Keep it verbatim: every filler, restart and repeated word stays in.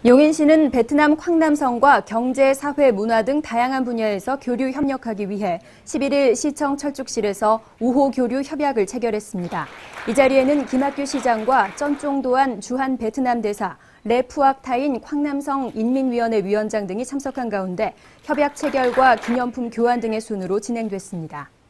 용인시는 베트남 쾅남성과 경제, 사회, 문화 등 다양한 분야에서 교류 협력하기 위해 십일 일 시청 철쭉실에서 우호 교류 협약을 체결했습니다. 이 자리에는 김학규 시장과 쩐쫑도안 주한 베트남 대사, 레푸악 타인 쾅남성 인민위원회 위원장 등이 참석한 가운데 협약 체결과 기념품 교환 등의 순으로 진행됐습니다.